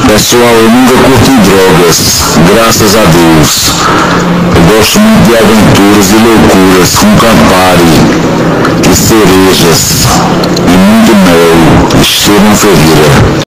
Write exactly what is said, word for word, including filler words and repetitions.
Pessoal, eu nunca curti drogas, graças a Deus. Eu gosto muito de aventuras e loucuras, com Campari, e cerejas, e muito mel, Estevam Ferreira.